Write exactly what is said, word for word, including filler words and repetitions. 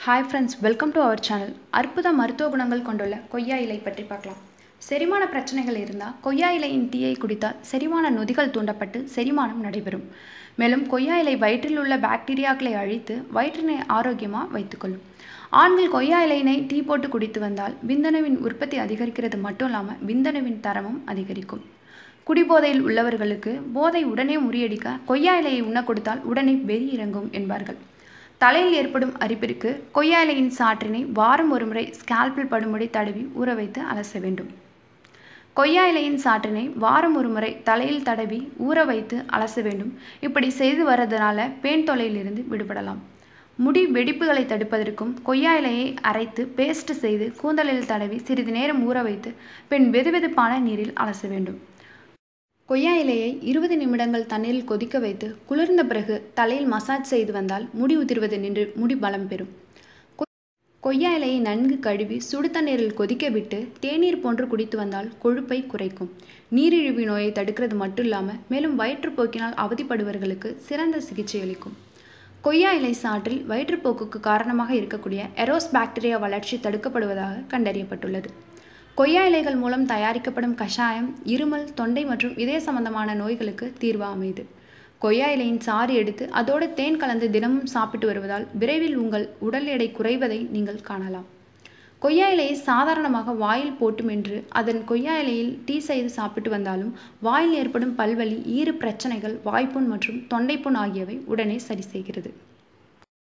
Hi friends, welcome to our channel. அற்புத மருத்துவ குணங்கள் கொண்டுள்ள கொய்யா இலை பற்றி பார்க்கலாம். செரிமான பிரச்சனைகள் இருந்தால் கொய்யா இலையின் டீயை குடித்தால் செரிமான நொதிகள் தூண்டப்பட்டு செரிமானம் நடைபெறும். மேலும் கொய்யா இலை வயிற்றில் உள்ள பாக்டீரியாக்களை அழித்து வயிற்றினை ஆரோக்கியமாக வைத்துக்கொள்ளும். ஆண்கள் கொய்யா இலையினை டீ போட்டு குடித்து வந்தால் விந்தணுவின் உற்பத்தி அதிகரிக்கிறது மட்டும் இல்லாமல் விந்தணுவின் தரமும் அதிகரிக்கும். குடிபோதையில் உள்ளவர்களுக்கு போதை உடனே முறியடிக்க கொய்யா இலையை உண்ண கொடுத்தால் உடனே வெறி இறங்கும் என்பார்கள். தலையில் ஏற்படும் அரிப்பிற்கு கொய்யா இலையின் சாற்றினை வாரம் ஒரு முறை ஸ்கால்பில் படும்படி தடவி ஊற வைத்து அலச வேண்டும். கொய்யா இலையின் சாற்றினை வாரம் ஒரு முறை தலையில் தடவி ஊற வைத்து அலச வேண்டும். இப்படி செய்து வர்றதுனால பேன் தொல்லையிலிருந்து விடுபடலாம். முடி வெடிப்புகளை தடுப்பதற்கும் கொய்யா இலையை அரைத்து பேஸ்ட் செய்து கூந்தலில் தடவி சிறிது நேரம் ஊற வைத்து பின் வெதுவெதுப்பான நீரில் அலச வேண்டும். கொய்யா இலையை இருபது நிமிடங்கள் தண்ணீரில் கொதிக்க வைத்து குளிர்ந்த பிறகு தலையில் மசாஜ் செய்து வந்தால் முடி உதிர்வது நின்று முடி பலம் பெறும். கொய்யா இலையை நன்கு கழுவி சுடு தண்ணீரில் கொதிக்க விட்டு தேநீர் போன்று குடித்து வந்தால் கொழுப்பை குறைக்கும். நீரிழிவு நோயை தடுக்கிறது மட்டும் இல்லாமல் மேலும் வயிற்றுப்போக்கினால் அவதிப்படுபவர்களுக்கு சிறந்த சிகிச்சை அளிக்கும். கொய்யா இலை சாற்றில் வயிற்றுப்போக்குக்கு காரணமாக இருக்கக்கூடிய எரோஸ் பாக்டீரியா வளர்ச்சி தடுக்கப்படுவதாக கண்டறியப்பட்டுள்ளது. கொய்யா இலைகள் மூலம் தயாரிக்கப்படும் கஷாயம் இருமல், தொண்டை மற்றும் இதய சம்பந்தமான நோய்களுக்கு தீர்வு அமைது. கொய்யா இலையின் சாறு எடுத்து அதோடு தேன் கலந்து தினமும் சாப்பிட்டு வருவதால் விரைவில் உங்கள் உடல் எடை குறைவதை நீங்கள் காணலாம். கொய்யா இலையை சாதாரணமாக வாயில் போட்டு மென்று அதன் கொய்யா இலையில் டீ செய்து சாப்பிட்டு வந்தாலும் வாயில் ஏற்படும் பல்வலி, ஈறு பிரச்சனைகள், வாய்ப்புண் மற்றும் தொண்டைப்புண் ஆகியவை உடனே சரி செய்கிறது.